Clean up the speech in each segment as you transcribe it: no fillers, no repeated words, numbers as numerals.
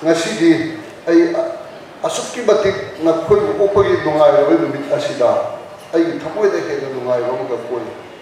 ngasi ai asukki batik na khoi opagi dungai rabai numit asida ai thamoi da he dungai rom ga koi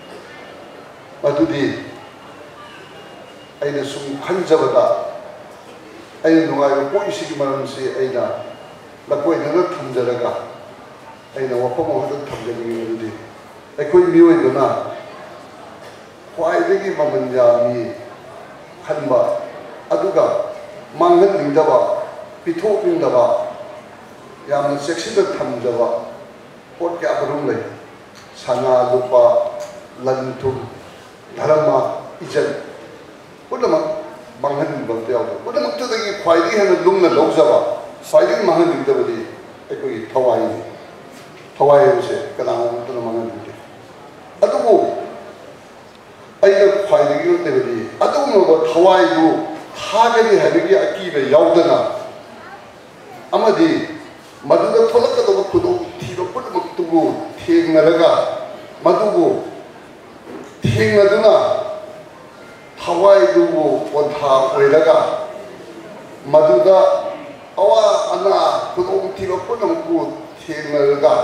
adudi ai na sum khanjabada ai dungai ko isi ki maram se ai na la koi na thamjaraga ai na wapam ho da thamjani adudi ai koi mioi dona kwai de gi mamanja mi khanba aduga mangan lingdaba pithok lingdaba yamna seksida thamjaba pot kya barum lai sana lupa lantu dharma ijat pudama mangan bang tyaw pudama tu dagi khwai di hana lungna lawjaba khwai di mangan lingdaba di ekoi thawai se kana tu mangan di adugo ai khwai di ne di adugo ba thawai du हागनी हैबिगी अकीबे याउदना अमदी मदुदा थोलकदब खुदो थीबो पुदमक्तुगु थेंगरगा मदुगु थेंगदुना थवाइदुगु वधा ओइरगा मदुदा अवा अना खुदो थीबो पुदमक्तुगु थेंगरगा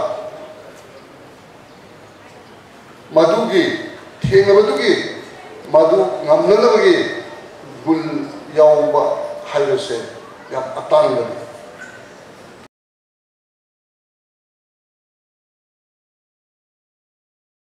मदुगी थेंगबदुगी मदु ngamnanabagi gul yauba hairase ya atang